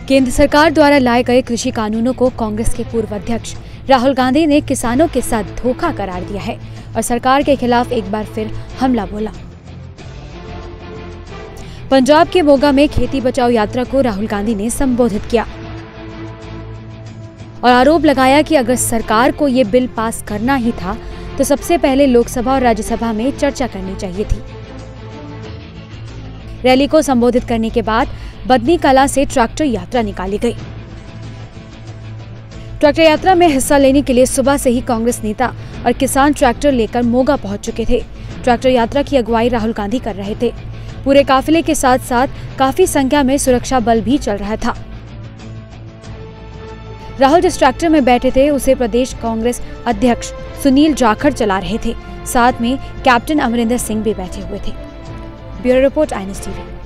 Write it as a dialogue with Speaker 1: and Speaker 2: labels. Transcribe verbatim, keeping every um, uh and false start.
Speaker 1: केंद्र सरकार द्वारा लाए गए कृषि कानूनों को कांग्रेस के पूर्व अध्यक्ष राहुल गांधी ने किसानों के साथ धोखा करार दिया है और सरकार के खिलाफ एक बार फिर हमला बोला। पंजाब के मोगा में खेती बचाओ यात्रा को राहुल गांधी ने संबोधित किया और आरोप लगाया कि अगर सरकार को ये बिल पास करना ही था तो सबसे पहले लोकसभा और राज्यसभा में चर्चा करनी चाहिए थी। रैली को संबोधित करने के बाद बदनी कला से ट्रैक्टर यात्रा निकाली गई। ट्रैक्टर यात्रा में हिस्सा लेने के लिए सुबह से ही कांग्रेस नेता और किसान ट्रैक्टर लेकर मोगा पहुंच चुके थे। ट्रैक्टर यात्रा की अगुवाई राहुल गांधी कर रहे थे। पूरे काफिले के साथ साथ काफी संख्या में सुरक्षा बल भी चल रहा था। राहुल जिस ट्रैक्टर में बैठे थे उसे प्रदेश कांग्रेस अध्यक्ष सुनील जाखड़ चला रहे थे। साथ में कैप्टन अमरिंदर सिंह भी बैठे हुए थे। Bureau report I N S TV.